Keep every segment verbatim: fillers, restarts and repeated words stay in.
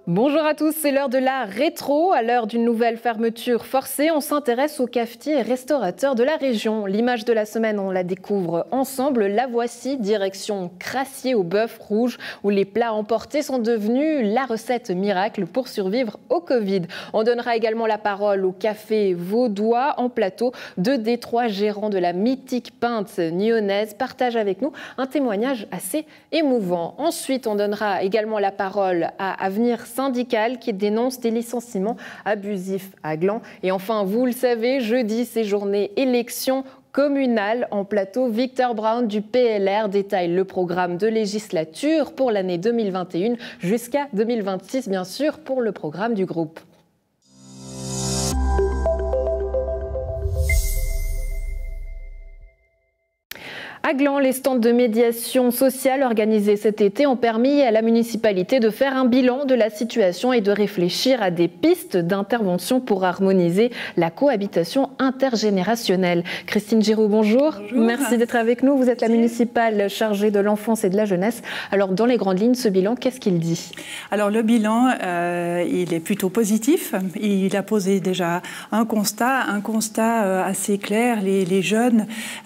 Bonjour à tous, c'est l'heure de la rétro. À l'heure d'une nouvelle fermeture forcée, on s'intéresse aux cafetiers et restaurateurs de la région. L'image de la semaine, on la découvre ensemble. La voici, direction Crassier au bœuf rouge, où les plats emportés sont devenus la recette miracle pour survivre au Covid. On donnera également la parole au café vaudois en plateau. Deux des trois gérants de la mythique pinte nyonnaise partagent avec nous un témoignage assez émouvant. Ensuite, on donnera également la parole à Avenir syndical qui dénonce des licenciements abusifs à Gland. Et enfin, vous le savez, jeudi, c'est journée élection communale en plateau. Victor Brown du P L R détaille le programme de législature pour l'année deux mille vingt et un jusqu'à deux mille vingt-six, bien sûr, pour le programme du groupe. À Gland, les stands de médiation sociale organisés cet été ont permis à la municipalité de faire un bilan de la situation et de réfléchir à des pistes d'intervention pour harmoniser la cohabitation intergénérationnelle. Christine Giroux, bonjour. bonjour. Merci d'être avec nous. Vous êtes la municipale chargée de l'enfance et de la jeunesse. Alors, dans les grandes lignes, ce bilan, qu'est-ce qu'il dit? Alors, le bilan, euh, il est plutôt positif. Il a posé déjà un constat, un constat euh, assez clair. Les, les jeunes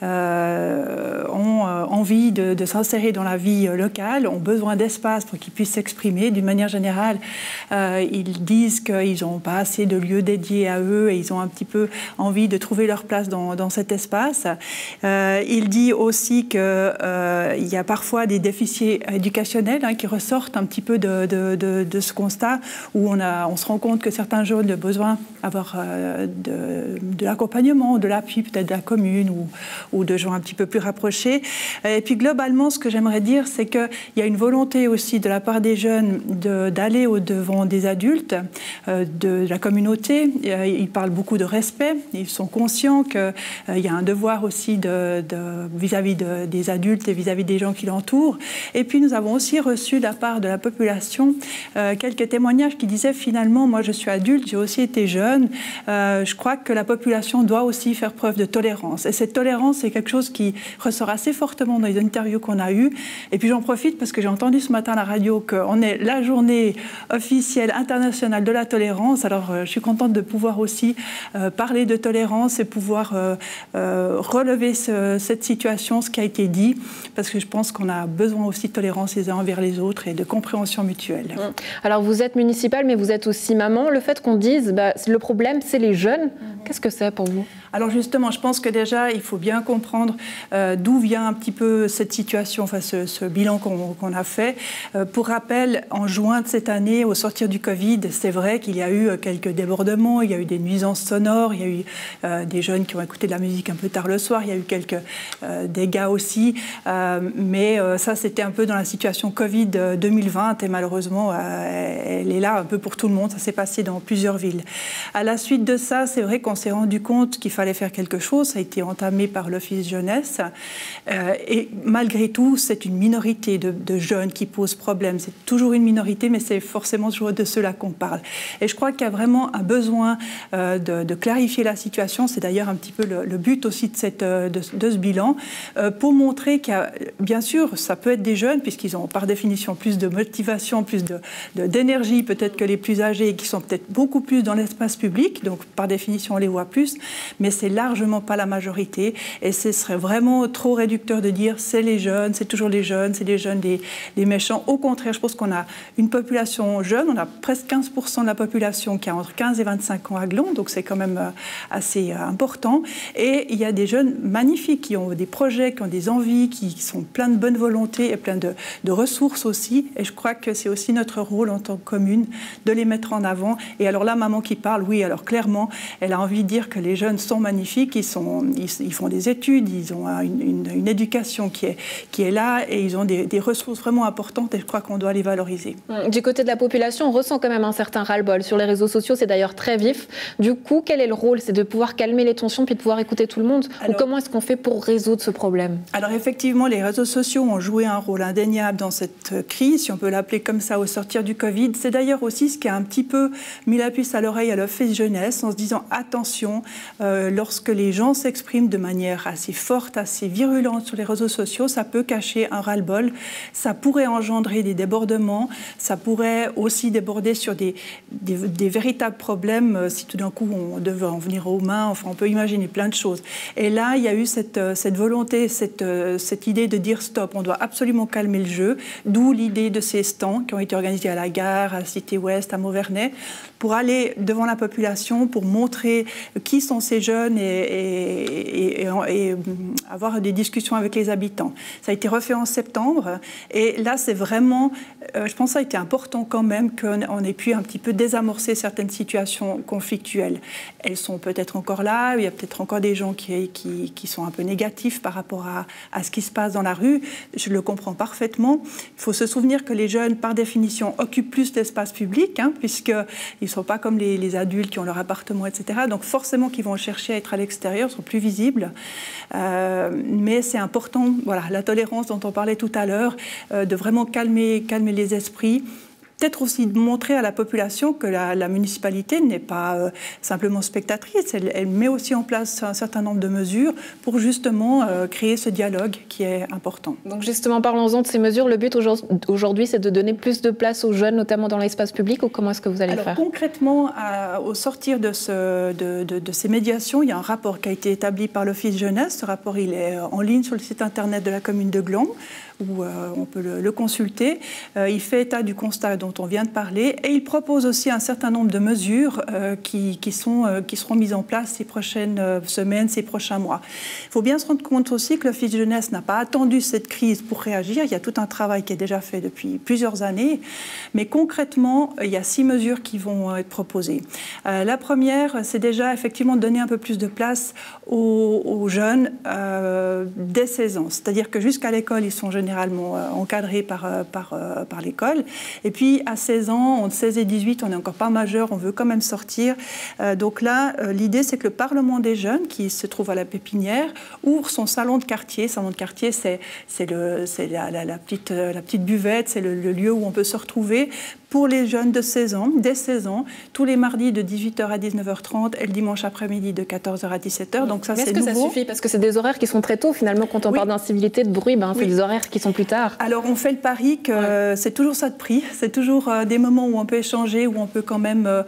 euh, ont envie de, de s'insérer dans la vie locale, ont besoin d'espace pour qu'ils puissent s'exprimer. D'une manière générale, euh, ils disent qu'ils n'ont pas assez de lieux dédiés à eux et ils ont un petit peu envie de trouver leur place dans, dans cet espace. Euh, il dit aussi qu'il euh, y a parfois des déficits éducationnels hein, qui ressortent un petit peu de, de, de, de ce constat où on, a, on se rend compte que certains jeunes ont besoin d'avoir euh, de, de l'accompagnement, de l'appui peut-être de la commune ou, ou de gens un petit peu plus rapprochés. Et puis globalement, ce que j'aimerais dire, c'est qu'il y a une volonté aussi de la part des jeunes d'aller au-devant des adultes, euh, de la communauté. Ils parlent beaucoup de respect. Ils sont conscients qu'il euh, y a un devoir aussi vis-à-vis de, de, de, des adultes et vis-à-vis des gens qui l'entourent. Et puis nous avons aussi reçu de la part de la population euh, quelques témoignages qui disaient finalement, moi je suis adulte, j'ai aussi été jeune. Euh, je crois que la population doit aussi faire preuve de tolérance. Et cette tolérance, c'est quelque chose qui ressort assez fortement dans les interviews qu'on a eues. Et puis j'en profite parce que j'ai entendu ce matin à la radio qu'on est la journée officielle internationale de la tolérance. Alors euh, je suis contente de pouvoir aussi euh, parler de tolérance et pouvoir euh, euh, relever ce, cette situation, ce qui a été dit, parce que je pense qu'on a besoin aussi de tolérance les uns envers les autres et de compréhension mutuelle. Alors vous êtes municipale, mais vous êtes aussi maman. Le fait qu'on dise bah, le problème, c'est les jeunes, mm-hmm. Qu'est-ce que c'est pour vous? Alors justement, je pense que déjà, il faut bien comprendre euh, d'où vient un petit peu cette situation, enfin ce, ce bilan qu'on qu'on a fait. Euh, pour rappel, en juin de cette année, au sortir du Covid, c'est vrai qu'il y a eu quelques débordements, il y a eu des nuisances sonores, il y a eu euh, des jeunes qui ont écouté de la musique un peu tard le soir, il y a eu quelques euh, dégâts aussi, euh, mais euh, ça c'était un peu dans la situation Covid deux mille vingt et malheureusement euh, elle est là un peu pour tout le monde, ça s'est passé dans plusieurs villes. À la suite de ça, c'est vrai qu'on s'est rendu compte qu'il fallait faire quelque chose, ça a été entamé par l'Office jeunesse. Euh, et malgré tout, c'est une minorité de, de jeunes qui posent problème. C'est toujours une minorité, mais c'est forcément toujours de ceux-là qu'on parle. Et je crois qu'il y a vraiment un besoin euh, de, de clarifier la situation. C'est d'ailleurs un petit peu le, le but aussi de, cette, de, de ce bilan, euh, pour montrer qu'il y a, bien sûr, ça peut être des jeunes, puisqu'ils ont par définition plus de motivation, plus de, de, d'énergie peut-être que les plus âgés, qui sont peut-être beaucoup plus dans l'espace public, donc par définition on les voit plus, mais c'est largement pas la majorité. Et ce serait vraiment trop réducteur de dire c'est les jeunes, c'est toujours les jeunes, c'est les jeunes les, les méchants. Au contraire, je pense qu'on a une population jeune, on a presque quinze pour cent de la population qui a entre quinze et vingt-cinq ans à Gland, donc c'est quand même assez important. Et il y a des jeunes magnifiques qui ont des projets, qui ont des envies, qui sont pleins de bonne volonté et plein de, de ressources aussi. Et je crois que c'est aussi notre rôle en tant que commune de les mettre en avant. Et alors là, maman qui parle, oui, alors clairement, elle a envie de dire que les jeunes sont magnifiques, ils, sont, ils, ils font des études, ils ont une, une, une éducation qui est, qui est là et ils ont des, des ressources vraiment importantes et je crois qu'on doit les valoriser. Du côté de la population, on ressent quand même un certain ras-le-bol. Sur les réseaux sociaux, c'est d'ailleurs très vif. Du coup, quel est le rôle? C'est de pouvoir calmer les tensions puis de pouvoir écouter tout le monde? Alors, ou comment est-ce qu'on fait pour résoudre ce problème? Alors effectivement, les réseaux sociaux ont joué un rôle indéniable dans cette crise, si on peut l'appeler comme ça, au sortir du Covid. C'est d'ailleurs aussi ce qui a un petit peu mis la puce à l'oreille à l'Office jeunesse en se disant attention, euh, que lorsque les gens s'expriment de manière assez forte, assez virulente sur les réseaux sociaux, ça peut cacher un ras-le-bol, ça pourrait engendrer des débordements, ça pourrait aussi déborder sur des, des, des véritables problèmes si tout d'un coup on devait en venir aux mains, enfin on peut imaginer plein de choses. Et là, il y a eu cette, cette volonté, cette, cette idée de dire stop, on doit absolument calmer le jeu, d'où l'idée de ces stands qui ont été organisés à la gare, à Cité Ouest, à Mauvernay, pour aller devant la population, pour montrer qui sont ces jeunes et, et, et, et, et avoir des discussions avec les habitants. Ça a été refait en septembre et là c'est vraiment, euh, je pense que ça a été important quand même qu'on ait pu un petit peu désamorcer certaines situations conflictuelles. Elles sont peut-être encore là, il y a peut-être encore des gens qui, qui, qui sont un peu négatifs par rapport à, à ce qui se passe dans la rue, je le comprends parfaitement. Il faut se souvenir que les jeunes par définition occupent plus d'espace public, hein, puisqu'ils ne sont pas comme les, les adultes qui ont leur appartement, et cetera. Donc forcément qu'ils vont chercher à être à l'extérieur, sont plus visibles. Euh, mais c'est important, voilà, la tolérance dont on parlait tout à l'heure, euh, de vraiment calmer, calmer les esprits. Peut-être aussi de montrer à la population que la, la municipalité n'est pas euh, simplement spectatrice, elle, elle met aussi en place un certain nombre de mesures pour justement euh, créer ce dialogue qui est important. Donc justement, parlons-en de ces mesures. Le but aujourd'hui, c'est de donner plus de place aux jeunes, notamment dans l'espace public, ou comment est-ce que vous allez Alors, faire? Concrètement, à, au sortir de, ce, de, de, de ces médiations, il y a un rapport qui a été établi par l'Office Jeunesse. Ce rapport, il est en ligne sur le site internet de la commune de Gland, où euh, on peut le, le consulter. Euh, il fait état du constat dont on vient de parler et il propose aussi un certain nombre de mesures euh, qui, qui, sont, euh, qui seront mises en place ces prochaines euh, semaines, ces prochains mois. Il faut bien se rendre compte aussi que l'Office Jeunesse n'a pas attendu cette crise pour réagir. Il y a tout un travail qui est déjà fait depuis plusieurs années. Mais concrètement, il y a six mesures qui vont être proposées. Euh, la première, c'est déjà effectivement de donner un peu plus de place aux, aux jeunes euh, dès seize ans. C'est-à-dire que jusqu'à l'école, ils sont généralement euh, encadrés par, euh, par, euh, par l'école. Et puis, à seize ans, entre seize et dix-huit, on n'est encore pas majeur, on veut quand même sortir. Euh, donc là, euh, l'idée, c'est que le Parlement des jeunes, qui se trouve à la Pépinière, ouvre son salon de quartier. Salon de quartier, c'est la, la, la, petite, la petite buvette, c'est le, le lieu où on peut se retrouver pour les jeunes de seize ans, dès seize ans, tous les mardis de dix-huit heures à dix-neuf heures trente et le dimanche après-midi de quatorze heures à dix-sept heures. Donc ça, c'est nouveau. Est-ce que ça suffit? Parce que c'est des horaires qui sont très tôt, finalement, quand on oui. parle d'incivilité, de bruit, ben, c'est oui. des horaires qui sont plus tard. Alors, on fait le pari que ouais. c'est toujours ça de prix. C'est toujours euh, des moments où on peut échanger, où on peut quand même euh,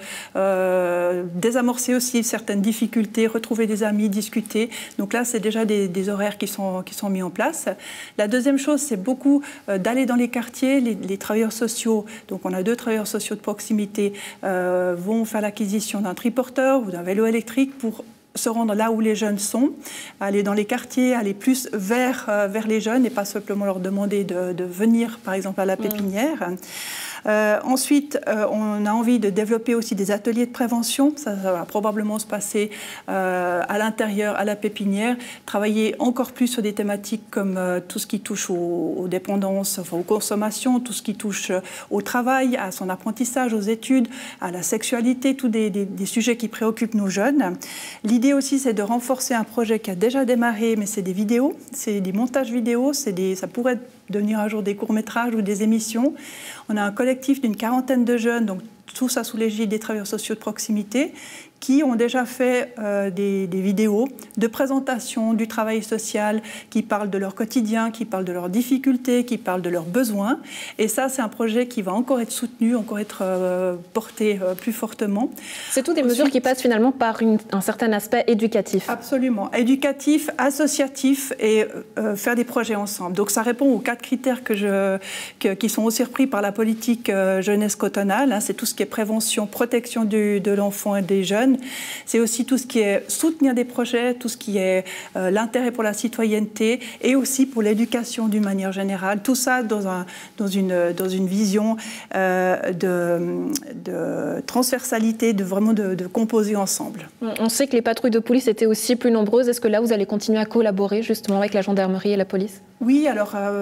euh, désamorcer aussi certaines difficultés, retrouver des amis, discuter. Donc là, c'est déjà des, des horaires qui sont, qui sont mis en place. La deuxième chose, c'est beaucoup euh, d'aller dans les quartiers. Les, les travailleurs sociaux, donc on a deux travailleurs sociaux de proximité, euh, vont faire l'acquisition d'un triporteur ou d'un vélo électrique pour se rendre là où les jeunes sont, aller dans les quartiers, aller plus vers, euh, vers les jeunes et pas simplement leur demander de, de venir, par exemple, à la Pépinière. Mmh. Euh, ensuite, euh, on a envie de développer aussi des ateliers de prévention. Ça, ça va probablement se passer euh, à l'intérieur, à la Pépinière. Travailler encore plus sur des thématiques comme euh, tout ce qui touche aux, aux dépendances, enfin, aux consommations, tout ce qui touche au travail, à son apprentissage, aux études, à la sexualité, tous des, des, des sujets qui préoccupent nos jeunes. L'idée aussi, c'est de renforcer un projet qui a déjà démarré, mais c'est des vidéos, c'est des montages vidéo, des, ça pourrait devenir un jour des courts-métrages ou des émissions. On a un collectif d'une quarantaine de jeunes, donc tout ça sous l'égide des travailleurs sociaux de proximité, qui ont déjà fait euh, des, des vidéos de présentation du travail social, qui parlent de leur quotidien, qui parlent de leurs difficultés, qui parlent de leurs besoins. Et ça, c'est un projet qui va encore être soutenu, encore être euh, porté euh, plus fortement. C'est toutes des Ensuite, mesures qui passent finalement par une, un certain aspect éducatif. Absolument. Éducatif, associatif et euh, faire des projets ensemble. Donc ça répond aux quatre critères que je, que, qui sont aussi repris par la politique euh, jeunesse cotonale. Hein. C'est tout ce qui est prévention, protection du, de l'enfant et des jeunes. C'est aussi tout ce qui est soutenir des projets, tout ce qui est euh, l'intérêt pour la citoyenneté et aussi pour l'éducation d'une manière générale. Tout ça dans, un, dans, une, dans une vision euh, de, de transversalité, de vraiment de, de composer ensemble. On sait que les patrouilles de police étaient aussi plus nombreuses. Est-ce que là, vous allez continuer à collaborer justement avec la gendarmerie et la police? Oui, alors... Euh,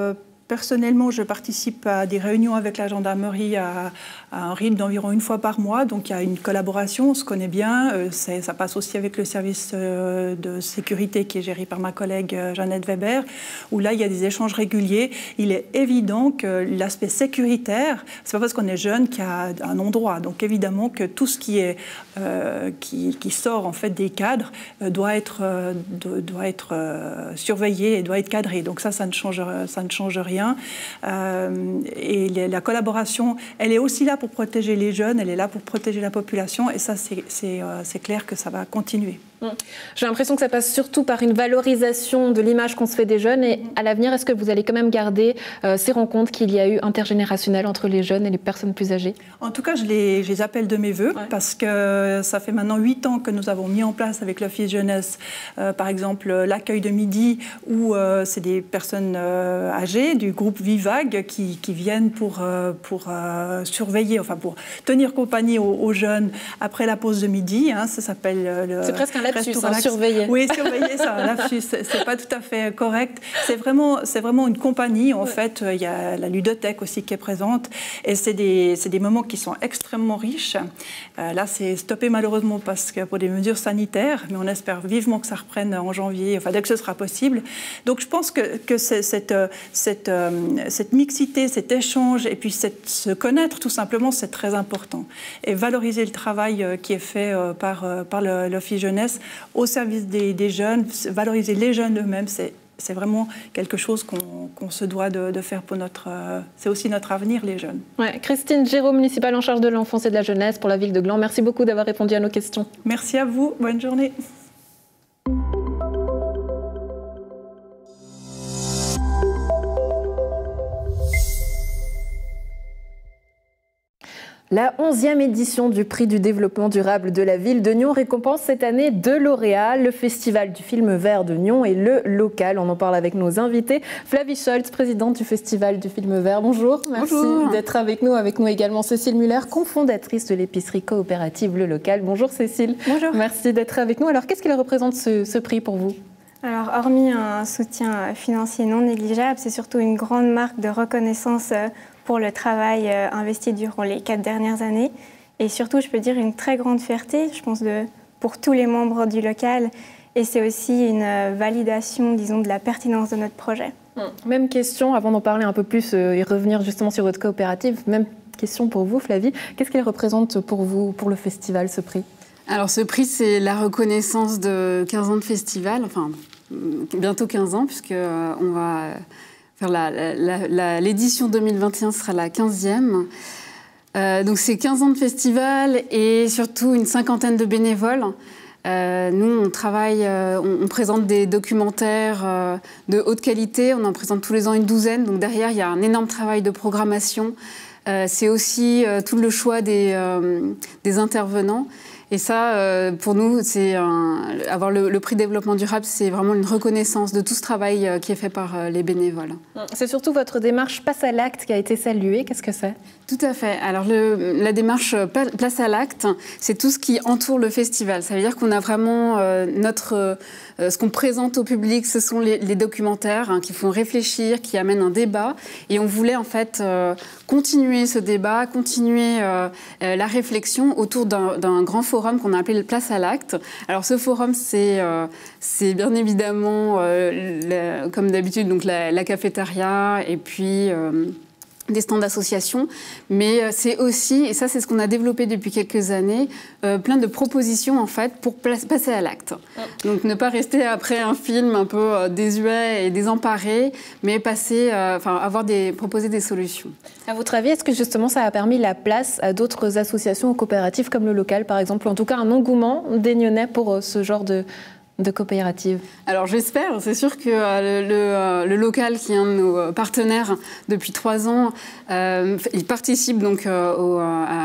Personnellement, je participe à des réunions avec la gendarmerie à, à un rythme d'environ une fois par mois. Donc, il y a une collaboration, on se connaît bien. Euh, ça passe aussi avec le service euh, de sécurité qui est géré par ma collègue euh, Jeannette Weber, où là, il y a des échanges réguliers. Il est évident que l'aspect sécuritaire, c'est pas parce qu'on est jeune qu'il y a un non-droit. Donc, évidemment que tout ce qui, est, euh, qui, qui sort en fait des cadres euh, doit être, euh, doit être euh, surveillé et doit être cadré. Donc, ça, ça ne change, ça ne change rien. Euh, et la collaboration, elle est aussi là pour protéger les jeunes, elle est là pour protéger la population, et ça, c'est euh, clair que ça va continuer. J'ai l'impression que ça passe surtout par une valorisation de l'image qu'on se fait des jeunes. Et à l'avenir, est-ce que vous allez quand même garder euh, ces rencontres qu'il y a eu intergénérationnelles entre les jeunes et les personnes plus âgées? En tout cas, je les, je les appelle de mes voeux, ouais. Parce que ça fait maintenant huit ans que nous avons mis en place avec l'Office Jeunesse, euh, par exemple, l'accueil de midi, où euh, c'est des personnes euh, âgées du groupe Vivague qui, qui viennent pour, euh, pour euh, surveiller, enfin pour tenir compagnie aux, aux jeunes après la pause de midi. Hein, ça s'appelle le... C'est presque un lapsus, hein, surveiller. Oui, surveiller, ça, un lapsus, c'est pas tout à fait correct. C'est vraiment, c'est vraiment une compagnie, en ouais. fait. Il y a la ludothèque aussi qui est présente. Et c'est des, des moments qui sont extrêmement riches. Euh, là, c'est stoppé malheureusement parce que pour des mesures sanitaires, mais on espère vivement que ça reprenne en janvier, enfin dès que ce sera possible. Donc je pense que, que cette, cette, cette mixité, cet échange, et puis cette, se connaître tout simplement, c'est très important. Et valoriser le travail qui est fait par, par l'Office Jeunesse au service des, des jeunes, valoriser les jeunes eux-mêmes, c'est vraiment quelque chose qu'on qu'on se doit de, de faire pour notre... Euh, c'est aussi notre avenir, les jeunes. Ouais. Christine Géraud, municipale en charge de l'enfance et de la jeunesse pour la ville de Gland. Merci beaucoup d'avoir répondu à nos questions. Merci à vous. Bonne journée. La onzième édition du prix du développement durable de la ville de Nyon récompense cette année deux lauréats, le Festival du film vert de Nyon et le local. On en parle avec nos invités. Flavie Scholz, présidente du Festival du film vert. Bonjour, merci d'être avec nous. Avec nous également Cécile Muller, cofondatrice de l'épicerie coopérative Le Local. Bonjour Cécile. Bonjour. Merci d'être avec nous. Alors qu'est-ce qu'il représente ce, ce prix pour vous ? Alors, hormis un soutien financier non négligeable, c'est surtout une grande marque de reconnaissance pour le travail investi durant les quatre dernières années. Et surtout, je peux dire une très grande fierté, je pense, de, pour tous les membres du local. Et c'est aussi une validation, disons, de la pertinence de notre projet. Même question, avant d'en parler un peu plus et revenir justement sur votre coopérative, même question pour vous, Flavie. Qu'est-ce qu'il représente pour vous, pour le festival, ce prix ? Alors, ce prix, c'est la reconnaissance de quinze ans de festival, enfin, bientôt quinze ans, puisqu'on va... Faire l'édition deux mille vingt et un sera la quinzième. Euh, donc c'est quinze ans de festival et surtout une cinquantaine de bénévoles. Euh, nous, on travaille, euh, on, on présente des documentaires euh, de haute qualité. On en présente tous les ans une douzaine. Donc derrière, il y a un énorme travail de programmation. Euh, c'est aussi euh, tout le choix des, euh, des intervenants. Et ça, euh, pour nous, c'est avoir le, le prix développement durable, c'est vraiment une reconnaissance de tout ce travail euh, qui est fait par euh, les bénévoles. C'est surtout votre démarche Passe à l'acte qui a été saluée. Qu'est-ce que c'est ? Tout à fait. Alors, le, la démarche Place à l'acte, c'est tout ce qui entoure le festival. Ça veut dire qu'on a vraiment euh, notre... Euh, ce qu'on présente au public, ce sont les, les documentaires hein, qui font réfléchir, qui amènent un débat. Et on voulait en fait euh, continuer ce débat, continuer euh, euh, la réflexion autour d'un grand forum qu'on a appelé Place à l'acte. Alors ce forum, c'est euh, bien évidemment, euh, la, comme d'habitude, donc la, la cafétéria et puis... Euh, des stands d'associations, mais c'est aussi, et ça c'est ce qu'on a développé depuis quelques années, euh, plein de propositions en fait pour passer à l'acte. Donc ne pas rester après un film un peu euh, désuet et désemparé, mais passer, euh, enfin avoir des, proposer des solutions. À votre avis, est-ce que justement ça a permis la place à d'autres associations ou coopératives comme le local par exemple, ou en tout cas un engouement des Nyonnais pour euh, ce genre de de coopérative? Alors j'espère, c'est sûr que euh, le, euh, le local qui est un de nos partenaires depuis trois ans, euh, il participe donc euh, au,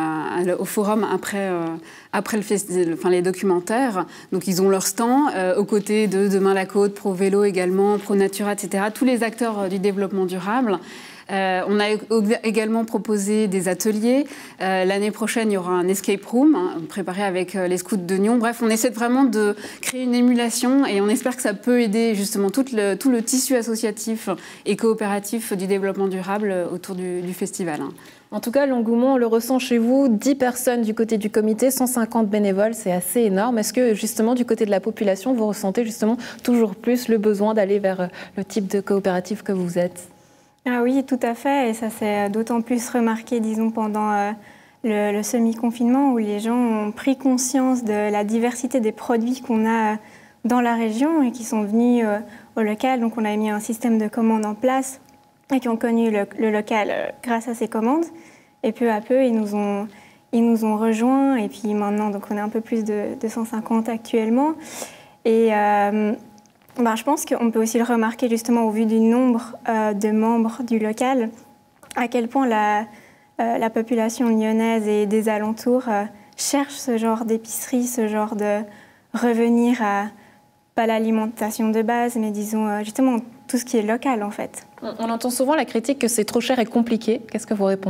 à, au forum après, euh, après le festival, enfin, les documentaires. Donc ils ont leur stand euh, aux côtés de Demain la Côte, Pro Vélo également, Pro Natura, et cetera. Tous les acteurs euh, du développement durable. Euh, on a également proposé des ateliers. Euh, l'année prochaine, il y aura un escape room hein, préparé avec euh, les scouts de Nyon. Bref, on essaie vraiment de créer une émulation et on espère que ça peut aider justement tout le, tout le tissu associatif et coopératif du développement durable autour du, du festival. En tout cas, l'engouement, on le ressent chez vous. dix personnes du côté du comité, cent cinquante bénévoles, c'est assez énorme. Est-ce que justement, du côté de la population, vous ressentez justement toujours plus le besoin d'aller vers le type de coopérative que vous êtes ? Ah oui, tout à fait. Et ça s'est d'autant plus remarqué, disons, pendant euh, le, le semi-confinement où les gens ont pris conscience de la diversité des produits qu'on a dans la région et qui sont venus euh, au local. Donc, on a mis un système de commandes en place et qui ont connu le, le local euh, grâce à ces commandes. Et peu à peu, ils nous ont, ils nous ont rejoints. Et puis maintenant, donc on est un peu plus de, de cent cinquante actuellement. Et euh, ben, je pense qu'on peut aussi le remarquer justement au vu du nombre euh, de membres du local, à quel point la, euh, la population lyonnaise et des alentours euh, cherche ce genre d'épicerie, ce genre de revenir à, pas l'alimentation de base, mais disons euh, justement tout ce qui est local en fait. On entend souvent la critique que c'est trop cher et compliqué. Qu'est-ce que vous répondez ?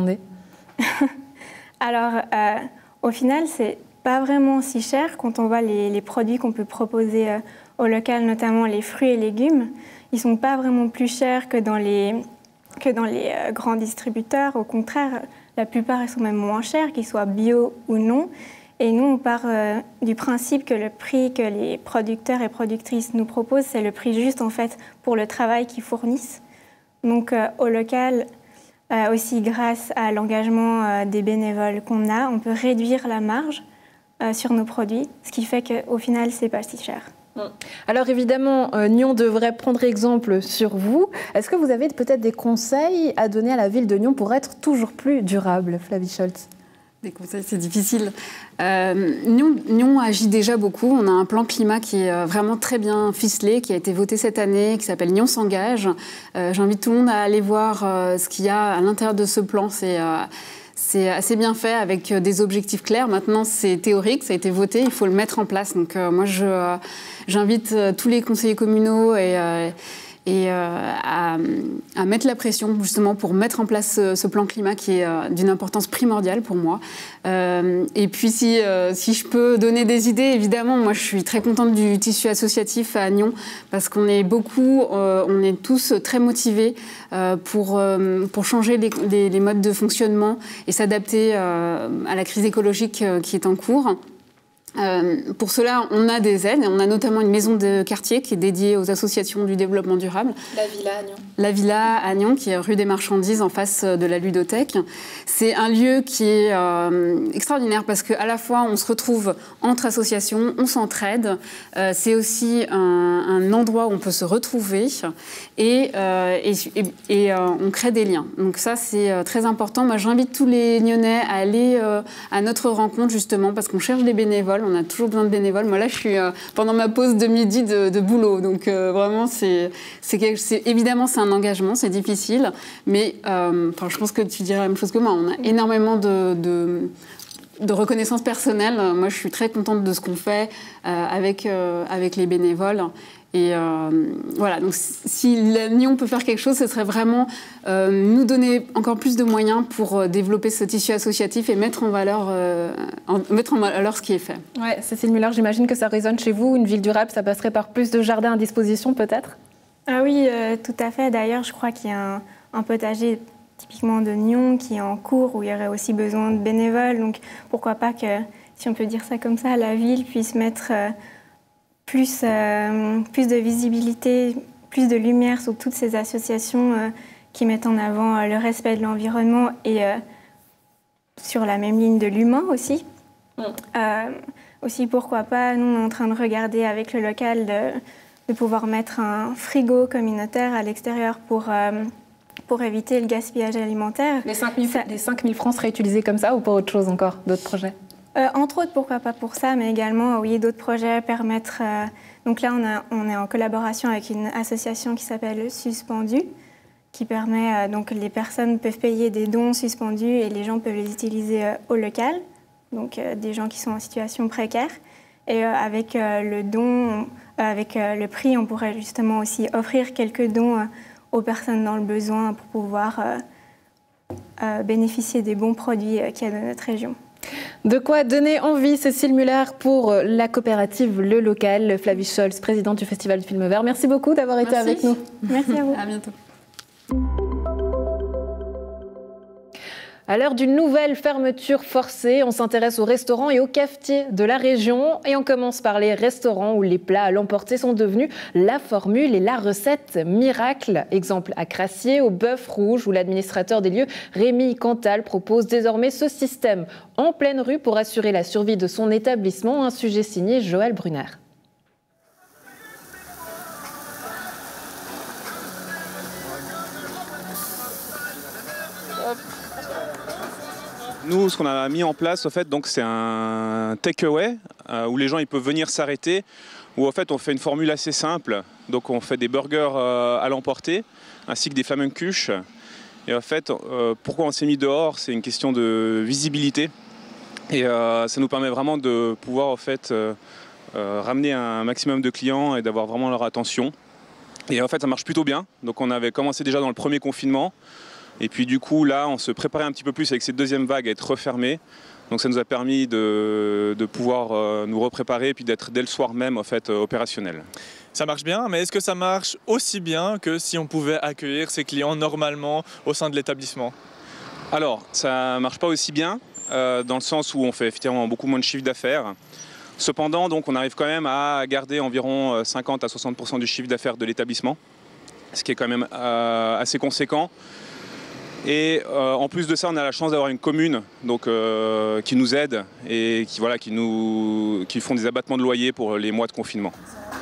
Alors, euh, au final, c'est pas vraiment si cher quand on voit les, les produits qu'on peut proposer euh, au local, notamment les fruits et légumes. Ils sont pas vraiment plus chers que dans les, que dans les euh, grands distributeurs. Au contraire, la plupart ils sont même moins chers, qu'ils soient bio ou non. Et nous, on part euh, du principe que le prix que les producteurs et productrices nous proposent, c'est le prix juste en fait pour le travail qu'ils fournissent. Donc, euh, au local, euh, aussi grâce à l'engagement euh, des bénévoles qu'on a, on peut réduire la marge euh, sur nos produits, ce qui fait qu'au final, c'est pas si cher. Alors évidemment, euh, Nyon devrait prendre exemple sur vous. Est-ce que vous avez peut-être des conseils à donner à la ville de Nyon pour être toujours plus durable, Flavie Scholz ? Des conseils, c'est difficile. Euh, Nyon, Nyon agit déjà beaucoup. On a un plan climat qui est vraiment très bien ficelé, qui a été voté cette année, qui s'appelle Nyon s'engage. Euh, j'invite tout le monde à aller voir euh, ce qu'il y a à l'intérieur de ce plan. C'est, euh, c'est assez bien fait avec des objectifs clairs. Maintenant, c'est théorique, ça a été voté, il faut le mettre en place. Donc euh, moi, je, euh, j'invite euh, tous les conseillers communaux et... Euh, et euh, à, à mettre la pression justement pour mettre en place ce, ce plan climat qui est euh, d'une importance primordiale pour moi. Euh, et puis si, euh, si je peux donner des idées, évidemment, moi je suis très contente du tissu associatif à Nyon parce qu'on est beaucoup, euh, on est tous très motivés euh, pour, euh, pour changer les, les, les modes de fonctionnement et s'adapter euh, à la crise écologique euh, qui est en cours. Euh, pour cela, on a des aides. On a notamment une maison de quartier qui est dédiée aux associations du développement durable. La Villa à Nyon. La Villa à Nyon, qui est rue des Marchandises en face de la ludothèque. C'est un lieu qui est euh, extraordinaire parce qu'à la fois, on se retrouve entre associations, on s'entraide. Euh, c'est aussi un, un endroit où on peut se retrouver et, euh, et, et, et euh, on crée des liens. Donc ça, c'est euh, très important. Moi, j'invite tous les Nyonnais à aller euh, à notre rencontre, justement, parce qu'on cherche des bénévoles. On a toujours besoin de bénévoles. Moi, là, je suis euh, pendant ma pause de midi de, de boulot. Donc, euh, vraiment, c'est, c'est, c'est, évidemment, c'est un engagement, c'est difficile. Mais euh, je pense que tu dirais la même chose que moi. On a énormément de... de de reconnaissance personnelle. Moi, je suis très contente de ce qu'on fait euh, avec, euh, avec les bénévoles. Et euh, voilà, donc si la Nyon peut faire quelque chose, ce serait vraiment euh, nous donner encore plus de moyens pour euh, développer ce tissu associatif et mettre en valeur, euh, en, mettre en valeur ce qui est fait. Ouais, Cécile Muller, j'imagine que ça résonne chez vous. Une ville durable, ça passerait par plus de jardins à disposition, peut-être ? Ah oui, euh, tout à fait. D'ailleurs, je crois qu'il y a un, un potager typiquement de Nyon qui est en cours, où il y aurait aussi besoin de bénévoles. Donc pourquoi pas que, si on peut dire ça comme ça, la ville puisse mettre euh, plus, euh, plus de visibilité, plus de lumière sur toutes ces associations euh, qui mettent en avant euh, le respect de l'environnement et euh, sur la même ligne de l'humain aussi. Mm. Euh, aussi, pourquoi pas, nous on est en train de regarder avec le local de, de pouvoir mettre un frigo communautaire à l'extérieur pour... Euh, pour éviter le gaspillage alimentaire. Les cinq mille francs seraient utilisés comme ça ou pour autre chose encore, d'autres projets ? euh, Entre autres, pourquoi pas pour ça, mais également, oui, d'autres projets permettre... Euh, donc là, on, a, on est en collaboration avec une association qui s'appelle Suspendu, qui permet... Euh, donc les personnes peuvent payer des dons suspendus et les gens peuvent les utiliser euh, au local, donc euh, des gens qui sont en situation précaire. Et euh, avec euh, le don, euh, avec euh, le prix, on pourrait justement aussi offrir quelques dons euh, aux personnes dans le besoin pour pouvoir euh, euh, bénéficier des bons produits euh, qu'il y a dans notre région. De quoi donner envie, Cécile Muller, pour la coopérative Le Local. Flavie Scholz, présidente du Festival du Film Vert. Merci beaucoup d'avoir été avec nous. Merci à vous. À bientôt. À l'heure d'une nouvelle fermeture forcée, on s'intéresse aux restaurants et aux cafetiers de la région. Et on commence par les restaurants où les plats à l'emporter sont devenus la formule et la recette miracle. Exemple à Crassier, au Bœuf Rouge, où l'administrateur des lieux, Rémi Cantal, propose désormais ce système en pleine rue pour assurer la survie de son établissement. Un sujet signé Joël Brunner. Nous, ce qu'on a mis en place, au fait, donc c'est un takeaway euh, où les gens ils peuvent venir s'arrêter. Où en fait, on fait une formule assez simple. Donc, on fait des burgers euh, à l'emporter, ainsi que des Flammkuchen. Et en fait, euh, pourquoi on s'est mis dehors? C'est une question de visibilité. Et euh, ça nous permet vraiment de pouvoir en fait euh, euh, ramener un maximum de clients et d'avoir vraiment leur attention. Et en fait, ça marche plutôt bien. Donc, on avait commencé déjà dans le premier confinement. Et puis du coup, là, on se préparait un petit peu plus avec cette deuxième vague à être refermée. Donc ça nous a permis de, de pouvoir euh, nous repréparer et puis d'être dès le soir même en fait, euh, opérationnel. Ça marche bien, mais est-ce que ça marche aussi bien que si on pouvait accueillir ses clients normalement au sein de l'établissement? Alors, ça ne marche pas aussi bien, euh, dans le sens où on fait effectivement beaucoup moins de chiffre d'affaires. Cependant, donc, on arrive quand même à garder environ cinquante à soixante pour cent du chiffre d'affaires de l'établissement, ce qui est quand même euh, assez conséquent. Et euh, en plus de ça, on a la chance d'avoir une commune donc, euh, qui nous aide et qui, voilà, qui, nous, qui font des abattements de loyer pour les mois de confinement.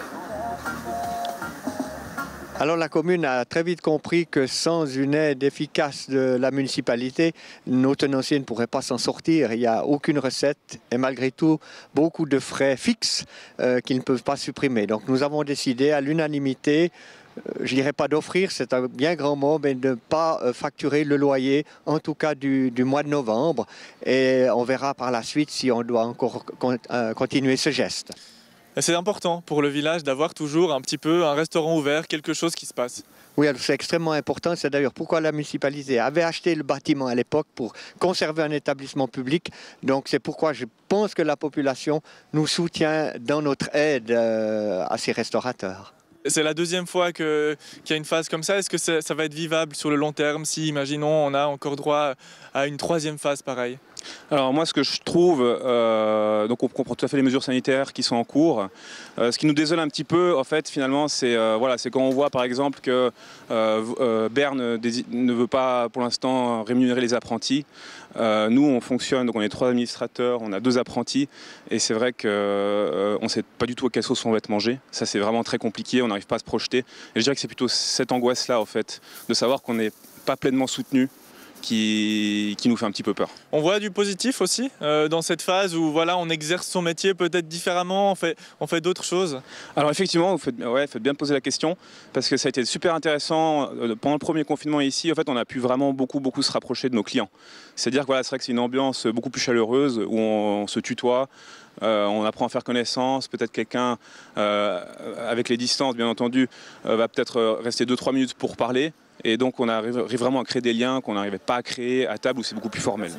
Alors la commune a très vite compris que sans une aide efficace de la municipalité, nos tenanciers ne pourraient pas s'en sortir. Il n'y a aucune recette et malgré tout beaucoup de frais fixes euh, qu'ils ne peuvent pas supprimer. Donc nous avons décidé à l'unanimité, je ne dirais pas d'offrir, c'est un bien grand mot, mais de ne pas facturer le loyer, en tout cas du, du mois de novembre. Et on verra par la suite si on doit encore continuer ce geste. C'est important pour le village d'avoir toujours un petit peu un restaurant ouvert, quelque chose qui se passe. Oui, c'est extrêmement important. C'est d'ailleurs pourquoi la municipalité avait acheté le bâtiment à l'époque pour conserver un établissement public. Donc c'est pourquoi je pense que la population nous soutient dans notre aide euh, à ces restaurateurs. C'est la deuxième fois que, qu'il y a une phase comme ça. Est-ce que ça, ça va être vivable sur le long terme si, imaginons, on a encore droit à une troisième phase pareille? Alors moi, ce que je trouve, euh, donc on comprend tout à fait les mesures sanitaires qui sont en cours. Euh, ce qui nous désole un petit peu, en fait, finalement, c'est euh, voilà, c'est quand on voit, par exemple, que euh, euh, Berne ne veut pas, pour l'instant, rémunérer les apprentis. Euh, nous, on fonctionne, donc on est trois administrateurs, on a deux apprentis, et c'est vrai qu'on euh, ne sait pas du tout à quelle sauce on va être mangé. Ça, c'est vraiment très compliqué, on n'arrive pas à se projeter. Et je dirais que c'est plutôt cette angoisse-là, en fait, de savoir qu'on n'est pas pleinement soutenu. Qui, qui nous fait un petit peu peur. On voit du positif aussi euh, dans cette phase où voilà, on exerce son métier peut-être différemment, on fait, on fait d'autres choses. Alors effectivement, vous faites, ouais, faites bien de poser la question parce que ça a été super intéressant. Pendant le premier confinement ici, en fait, on a pu vraiment beaucoup, beaucoup se rapprocher de nos clients. C'est-à-dire que voilà, c'est vrai que c'est une ambiance beaucoup plus chaleureuse où on, on se tutoie. Euh, on apprend à faire connaissance, peut-être quelqu'un, euh, avec les distances bien entendu, euh, va peut-être rester deux trois minutes pour parler. Et donc on arrive, arrive vraiment à créer des liens qu'on n'arrivait pas à créer à table où c'est beaucoup plus formel.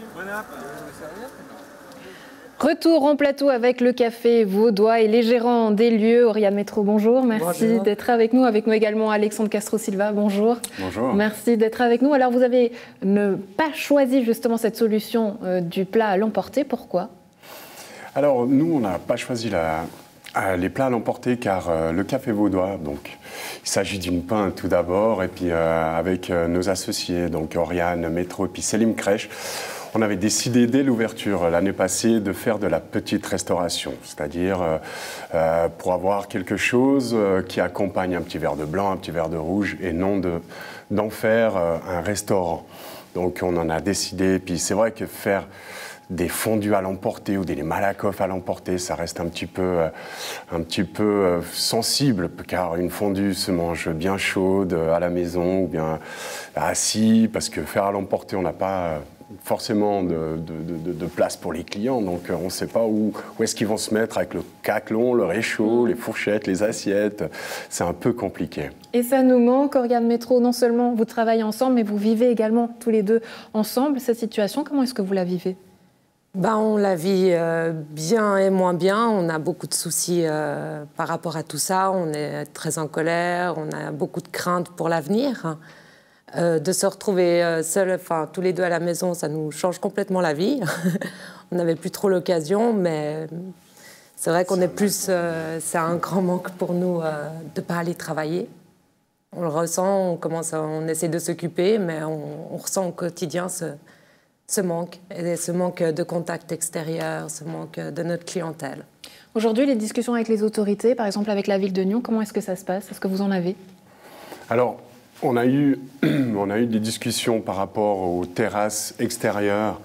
Retour en plateau avec le café vaudois et les gérants des lieux. Oriane Métro, bonjour. Merci d'être avec nous. Avec nous également Alexandre Castro-Silva, bonjour. Bonjour. Merci d'être avec nous. Alors vous avez ne pas choisi justement cette solution euh, du plat à l'emporter. Pourquoi? Alors nous, on n'a pas choisi la... les plats à l'emporter car euh, le café vaudois, donc il s'agit d'une pinte tout d'abord et puis euh, avec euh, nos associés, donc Oriane, Métro et puis Selim Crèche, on avait décidé dès l'ouverture l'année passée de faire de la petite restauration, c'est-à-dire euh, euh, pour avoir quelque chose euh, qui accompagne un petit verre de blanc, un petit verre de rouge et non de, d'en faire euh, un restaurant. Donc on en a décidé, et puis c'est vrai que faire des fondus à l'emporter ou des malakoff à l'emporter, ça reste un petit peu, euh, un petit peu euh, sensible, car une fondue se mange bien chaude euh, à la maison ou bien assis, parce que faire à l'emporter, on n'a pas, forcément de, de, de, de place pour les clients, donc on ne sait pas où, où est-ce qu'ils vont se mettre avec le caclon, le réchaud, les fourchettes, les assiettes. C'est un peu compliqué. Et ça nous manque, Oriane Métro, non seulement vous travaillez ensemble, mais vous vivez également tous les deux ensemble. Cette situation, comment est-ce que vous la vivez ? Ben, on la vit euh, bien et moins bien. On a beaucoup de soucis euh, par rapport à tout ça. On est très en colère, on a beaucoup de craintes pour l'avenir. Euh, de se retrouver euh, seuls, enfin tous les deux à la maison, ça nous change complètement la vie. On n'avait plus trop l'occasion, mais c'est vrai qu'on est plus... Euh, c'est un grand manque pour nous euh, de ne pas aller travailler. On le ressent, on, commence à, on essaie de s'occuper, mais on, on ressent au quotidien ce... ce manque, et ce manque de contact extérieur, ce manque de notre clientèle. Aujourd'hui, les discussions avec les autorités, par exemple avec la ville de Nyon, comment est-ce que ça se passe ? Est-ce que vous en avez ? Alors, on a eu, on a eu des discussions par rapport aux terrasses extérieures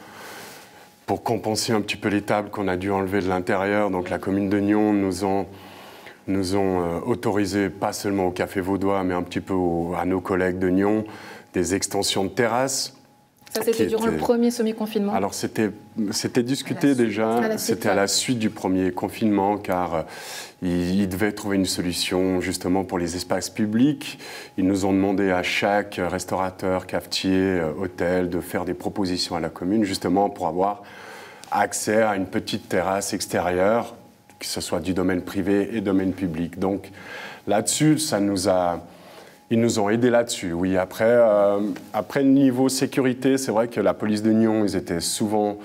pour compenser un petit peu les tables qu'on a dû enlever de l'intérieur. Donc la commune de Nyon nous ont, nous ont euh, autorisé, pas seulement au Café Vaudois, mais un petit peu au, à nos collègues de Nyon, des extensions de terrasses. Ça, c'était durant était... le premier semi-confinement ? Alors, c'était discuté déjà. C'était à la suite du premier confinement, car euh, ils, ils devaient trouver une solution justement pour les espaces publics. Ils nous ont demandé à chaque restaurateur, cafetier, euh, hôtel, de faire des propositions à la commune, justement pour avoir accès à une petite terrasse extérieure, que ce soit du domaine privé et domaine public. Donc, là-dessus, ça nous a... Ils nous ont aidés là-dessus, oui. Après, euh, après, niveau sécurité, c'est vrai que la police de Nyon, ils étaient souvent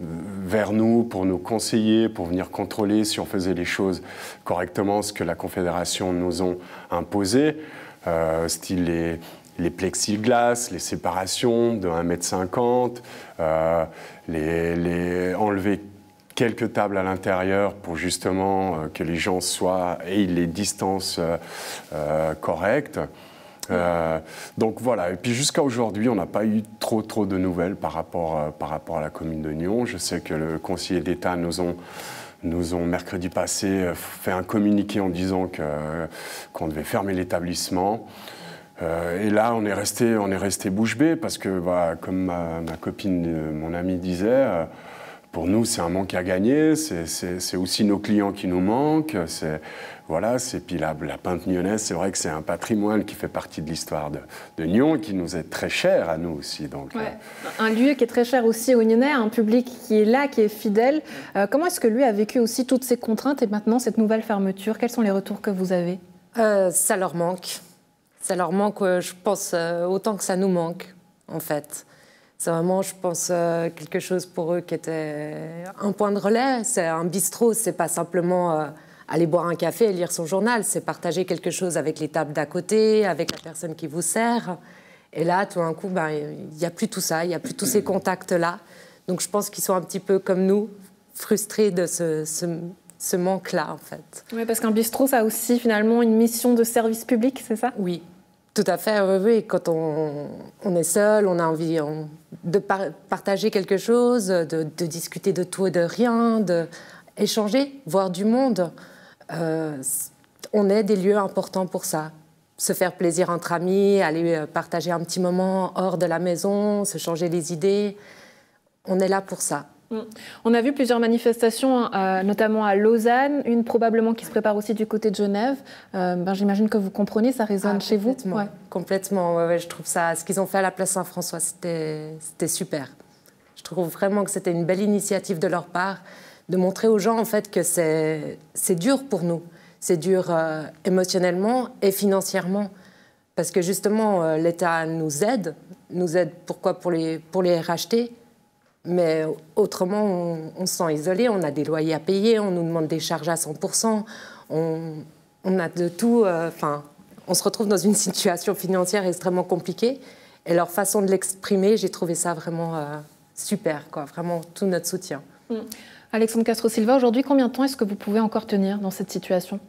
vers nous pour nous conseiller, pour venir contrôler si on faisait les choses correctement, ce que la Confédération nous ont imposé, euh, style les, les plexiglas, les séparations de un mètre cinquante, euh, les, les enlever quelques tables à l'intérieur pour justement euh, que les gens soient aient les distances euh, euh, correctes. Euh, donc voilà, et puis jusqu'à aujourd'hui, on n'a pas eu trop trop de nouvelles par rapport, euh, par rapport à la commune de Nyon. Je sais que le conseiller d'État nous ont, nous ont mercredi passé fait un communiqué en disant que, euh, qu'on devait fermer l'établissement. Euh, et là, on est resté, on est resté bouche bée parce que, bah, comme ma, ma copine, mon ami disait, euh, pour nous, c'est un manque à gagner. C'est aussi nos clients qui nous manquent. Voilà, et puis la, la pinte nyonnaise, c'est vrai que c'est un patrimoine qui fait partie de l'histoire de, de Nyon, qui nous est très cher à nous aussi. Donc, ouais. euh... Un lieu qui est très cher aussi aux Nyonnais, un public qui est là, qui est fidèle. Euh, comment est-ce que lui a vécu aussi toutes ces contraintes et maintenant cette nouvelle fermeture? Quels sont les retours que vous avez? euh, Ça leur manque. Ça leur manque, je pense, autant que ça nous manque, en fait. C'est vraiment, je pense, quelque chose pour eux qui était un point de relais. C'est un bistrot, c'est pas simplement... Euh, aller boire un café et lire son journal, c'est partager quelque chose avec les tables d'à côté, avec la personne qui vous sert. Et là, tout d'un coup, ben, il n'y a plus tout ça, il n'y a plus tous ces contacts-là. Donc je pense qu'ils sont un petit peu comme nous, frustrés de ce, ce, ce manque-là, en fait. Oui, parce qu'un bistrot, ça a aussi finalement une mission de service public, c'est ça? Oui, tout à fait. Oui, oui. Quand on, on est seul, on a envie on, de par, partager quelque chose, de, de discuter de tout et de rien, d'échanger, voir du monde. Euh, on est des lieux importants pour ça. Se faire plaisir entre amis, aller partager un petit moment hors de la maison, se changer les idées. On est là pour ça. On a vu plusieurs manifestations, euh, notamment à Lausanne, une probablement qui se prépare aussi du côté de Genève. Euh, ben, j'imagine que vous comprenez, ça résonne ah, chez vous? Ouais. Complètement, ouais, ouais, je trouve ça. Ce qu'ils ont fait à la place Saint-François, c'était super. Je trouve vraiment que c'était une belle initiative de leur part, de montrer aux gens en fait que c'est dur pour nous. C'est dur euh, émotionnellement et financièrement. Parce que justement, euh, l'État nous aide. Nous aide pourquoi pour les, pour les racheter. Mais autrement, on, on se sent isolé. On a des loyers à payer, on nous demande des charges à cent pour cent. On, on a de tout. Enfin, euh, on se retrouve dans une situation financière extrêmement compliquée. Et leur façon de l'exprimer, j'ai trouvé ça vraiment euh, super, quoi. Vraiment tout notre soutien. Mmh. Alexandre Castro Silva, aujourd'hui, combien de temps est-ce que vous pouvez encore tenir dans cette situation?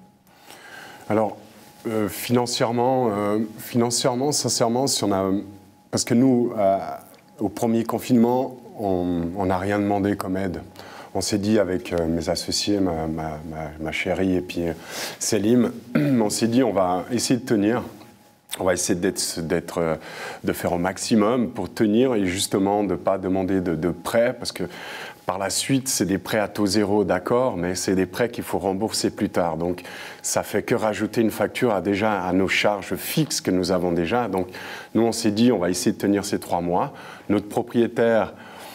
Alors, euh, financièrement, euh, financièrement, sincèrement, si on a... parce que nous, euh, au premier confinement, on n'a rien demandé comme aide. On s'est dit avec euh, mes associés, ma, ma, ma, ma chérie et puis euh, Célim, on s'est dit on va essayer de tenir. On va essayer d'être, d'être, de faire au maximum pour tenir et justement de ne pas demander de, de prêts parce que par la suite, c'est des prêts à taux zéro, d'accord, mais c'est des prêts qu'il faut rembourser plus tard. Donc, ça fait que rajouter une facture à déjà à nos charges fixes que nous avons déjà. Donc, nous, on s'est dit, on va essayer de tenir ces trois mois. Notre propriétaire,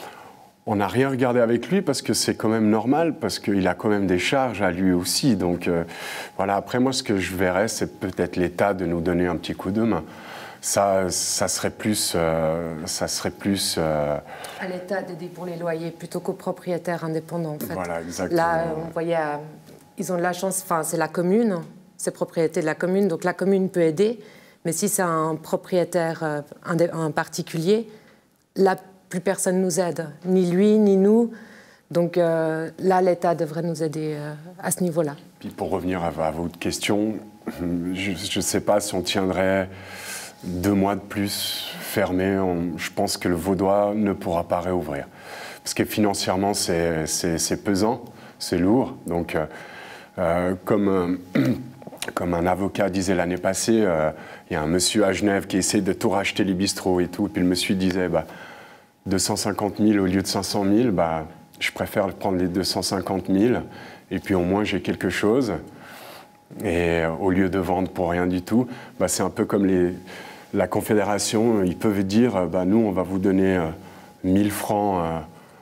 on n'a rien regardé avec lui parce que c'est quand même normal, parce qu'il a quand même des charges à lui aussi. Donc, euh, voilà. Après, moi, ce que je verrais, c'est peut-être l'État de nous donner un petit coup de main. Ça, ça serait plus, euh, ça serait plus euh... à l'État d'aider pour les loyers plutôt qu'aux propriétaires indépendants. En fait. Voilà, exactement. Là, on voyait, euh, ils ont de la chance. Enfin, c'est la commune, c'est propriété de la commune, donc la commune peut aider. Mais si c'est un propriétaire, euh, un, un particulier, là, plus personne nous aide, ni lui, ni nous. Donc euh, là, l'État devrait nous aider euh, à ce niveau-là. Puis pour revenir à, à votre question, je ne sais pas si on tiendrait deux mois de plus fermé, on, je pense que le Vaudois ne pourra pas réouvrir. Parce que financièrement, c'est, c'est, c'est pesant, c'est lourd. Donc, euh, euh, comme, euh, comme un avocat disait l'année passée, il euh, y a un monsieur à Genève qui essaie de tout racheter les bistrots et tout. Et puis le monsieur disait, bah, deux cent cinquante mille au lieu de cinq cent mille, bah, je préfère prendre les deux cent cinquante mille. Et puis au moins, j'ai quelque chose. Et euh, au lieu de vendre pour rien du tout, bah, c'est un peu comme les... La Confédération, ils peuvent dire, bah, nous, on va vous donner euh, mille francs euh,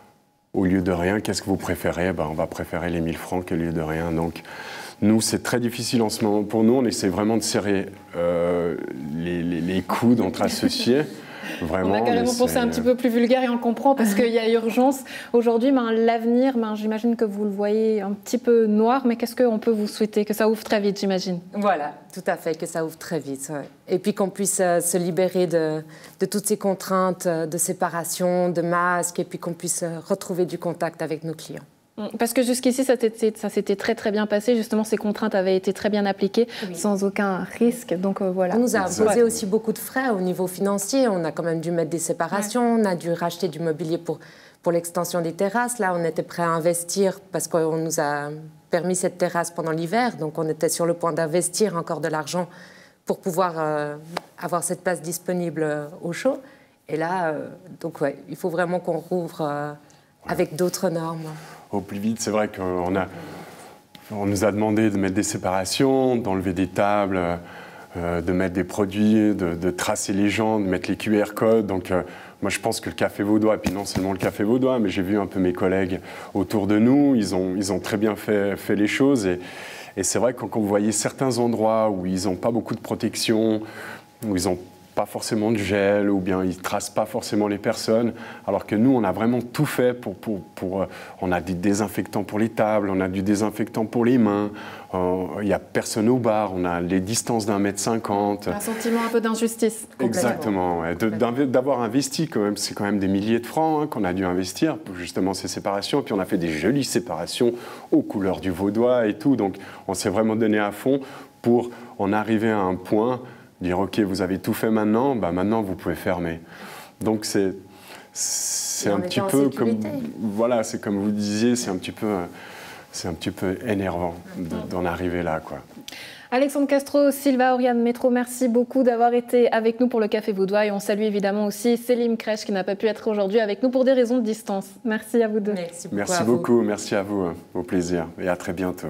au lieu de rien. Qu'est-ce que vous préférez? Bah, on va préférer les mille francs qu'au lieu de rien. Donc, nous, c'est très difficile en ce moment. Pour nous, on essaie vraiment de serrer euh, les, les, les coudes entre associés. Vraiment, on a carrément pensé un petit peu plus vulgaire et on le comprend parce qu'il y a urgence. Aujourd'hui, ben, l'avenir, ben, j'imagine que vous le voyez un petit peu noir, mais qu'est-ce qu'on peut vous souhaiter? Que ça ouvre très vite, j'imagine. Voilà, tout à fait, que ça ouvre très vite. Ouais. Et puis qu'on puisse euh, se libérer de, de toutes ces contraintes de séparation, de masques, et puis qu'on puisse euh, retrouver du contact avec nos clients. Parce que jusqu'ici, ça, ça s'était très très bien passé. Justement, ces contraintes avaient été très bien appliquées, oui. sans aucun risque. Donc euh, voilà. On nous a imposé aussi beaucoup de frais au niveau financier. On a quand même dû mettre des séparations, ouais. on a dû racheter du mobilier pour, pour l'extension des terrasses. Là, on était prêt à investir parce qu'on nous a permis cette terrasse pendant l'hiver. Donc on était sur le point d'investir encore de l'argent pour pouvoir euh, avoir cette place disponible euh, au chaud. Et là, euh, donc ouais, il faut vraiment qu'on rouvre euh, avec d'autres normes. Au plus vite, c'est vrai qu'on a, on nous a demandé de mettre des séparations, d'enlever des tables, euh, de mettre des produits, de, de tracer les gens, de mettre les Q R codes. Donc, euh, moi, je pense que le Café Vaudois, et puis non seulement le Café Vaudois, mais j'ai vu un peu mes collègues autour de nous, ils ont, ils ont très bien fait, fait les choses. Et, et c'est vrai que quand on voyait certains endroits où ils n'ont pas beaucoup de protection, où ils ont pas forcément de gel, ou bien ils ne tracent pas forcément les personnes, alors que nous, on a vraiment tout fait pour... pour, pour euh, on a des désinfectants pour les tables, on a du désinfectant pour les mains, il euh, n'y a personne au bar, on a les distances d'un mètre cinquante. Un sentiment un peu d'injustice. Exactement, ouais. De, d'avoir investi quand même, c'est quand même des milliers de francs hein, qu'on a dû investir pour justement ces séparations, et puis on a fait des jolies séparations aux couleurs du Vaudois et tout, donc on s'est vraiment donné à fond pour en arriver à un point dire ok, vous avez tout fait maintenant, bah maintenant vous pouvez fermer. Donc c'est c'est un petit peu comme voilà, c'est comme vous disiez, c'est un petit peu c'est un petit peu énervant d'en arriver là quoi. Alexandre Castro, Sylva Oriane Métro, merci beaucoup d'avoir été avec nous pour le Café Vaudois et on salue évidemment aussi Célim Crèche qui n'a pas pu être aujourd'hui avec nous pour des raisons de distance. Merci à vous deux. Merci beaucoup. Merci beaucoup, merci à vous, au plaisir et à très bientôt.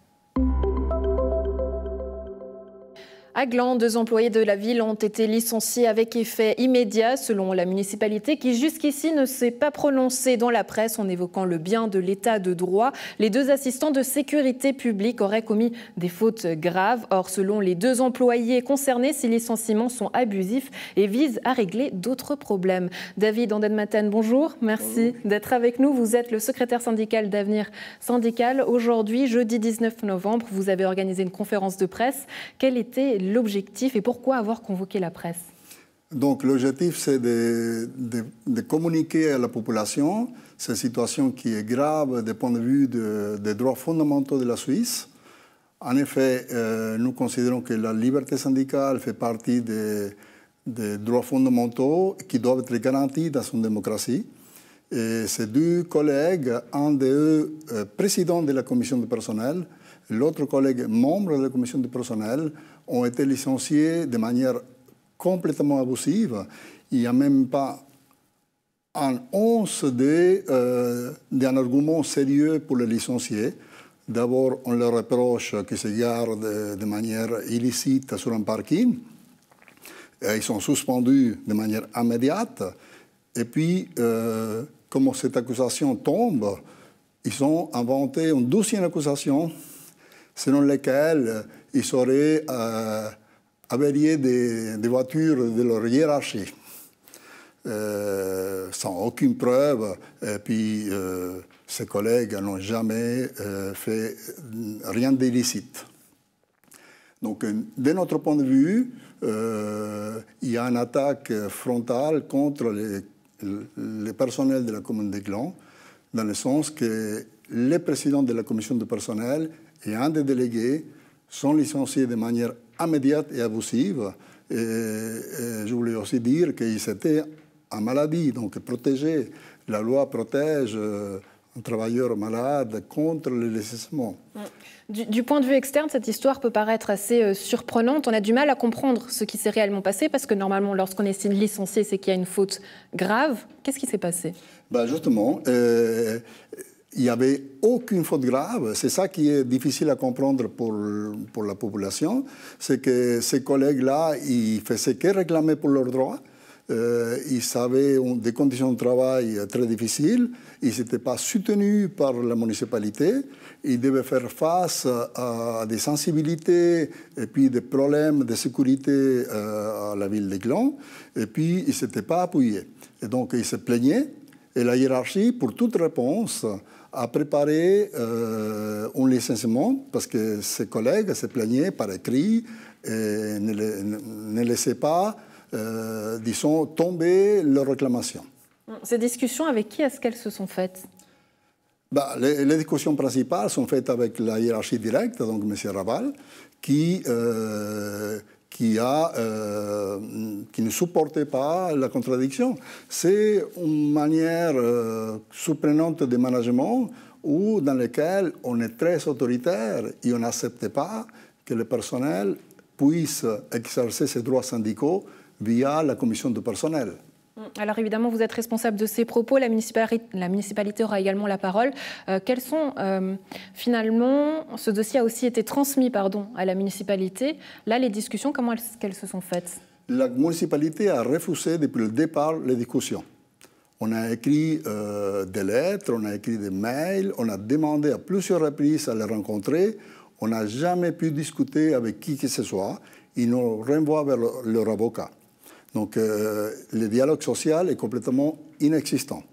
À Gland, deux employés de la ville ont été licenciés avec effet immédiat, selon la municipalité, qui jusqu'ici ne s'est pas prononcée dans la presse en évoquant le bien de l'état de droit. Les deux assistants de sécurité publique auraient commis des fautes graves. Or, selon les deux employés concernés, ces licenciements sont abusifs et visent à régler d'autres problèmes. David Anden-Maten, bonjour. Merci d'être avec nous. Vous êtes le secrétaire syndical d'Avenir Syndical. Aujourd'hui, jeudi dix-neuf novembre, vous avez organisé une conférence de presse. Quel était l'objectif et pourquoi avoir convoqué la presse? Donc l'objectif, c'est de, de, de communiquer à la population cette situation qui est grave du point de vue de, des droits fondamentaux de la Suisse. En effet, euh, nous considérons que la liberté syndicale fait partie des, des droits fondamentaux qui doivent être garantis dans une démocratie. Et ces deux collègues, un d'eux euh, président de la commission de personnel, l'autre collègue membre de la commission de personnel, ont été licenciés de manière complètement abusive. Il n'y a même pas un once de, euh, d'un argument sérieux pour les licenciés. D'abord, on leur reproche qu'ils se gardent de manière illicite sur un parking. Et ils sont suspendus de manière immédiate. Et puis, euh, comme cette accusation tombe, ils ont inventé une douzième accusation selon laquelle ils seraient euh, avériés des, des voitures de leur hiérarchie. Euh, sans aucune preuve. Et puis, euh, ses collègues n'ont jamais euh, fait rien d'illicite. Donc, de notre point de vue, euh, il y a une attaque frontale contre les, les personnels de la commune d'Aiglon, dans le sens que les présidents de la commission de personnel et un des délégués sont licenciés de manière immédiate et abusive. Et, et je voulais aussi dire qu'ils étaient en maladie, donc protégés. La loi protège euh, un travailleur malade contre le licenciement. Du, du point de vue externe, cette histoire peut paraître assez euh, surprenante. On a du mal à comprendre ce qui s'est réellement passé, parce que normalement, lorsqu'on est licencié, c'est qu'il y a une faute grave. Qu'est-ce qui s'est passé? Ben justement, euh, il n'y avait aucune faute grave. C'est ça qui est difficile à comprendre pour, pour la population. C'est que ces collègues-là, ils faisaient que réclamer pour leurs droits. Euh, ils avaient des conditions de travail très difficiles. Ils n'étaient pas soutenus par la municipalité. Ils devaient faire face à des sensibilités et puis des problèmes de sécurité euh, à la ville d'Aiglon. Et puis, ils ne s'étaient pas appuyés. Et donc, ils se plaignaient. Et la hiérarchie, pour toute réponse, a préparé euh, un licenciement parce que ses collègues se plaignaient par écrit et ne, ne, ne laissaient pas Euh, disons, tomber leurs réclamations. Ces discussions, avec qui est-ce qu'elles se sont faites? bah, les, les discussions principales sont faites avec la hiérarchie directe, donc M. Raval, qui, euh, qui, a, euh, qui ne supportait pas la contradiction. C'est une manière euh, surprenante de management où, dans laquelle on est très autoritaire et on n'accepte pas que le personnel puisse exercer ses droits syndicaux via la commission de personnel. Alors évidemment, vous êtes responsable de ces propos, la municipalité, la municipalité aura également la parole. Euh, quels sont, euh, finalement, ce dossier a aussi été transmis pardon, à la municipalité. Là, les discussions, comment est-ce qu'elles se sont faites? La municipalité a refusé depuis le départ les discussions. On a écrit euh, des lettres, on a écrit des mails, on a demandé à plusieurs reprises à les rencontrer. On n'a jamais pu discuter avec qui que ce soit. Ils nous renvoient vers leur, leur avocat. Donc, euh, le dialogue social est complètement inexistant.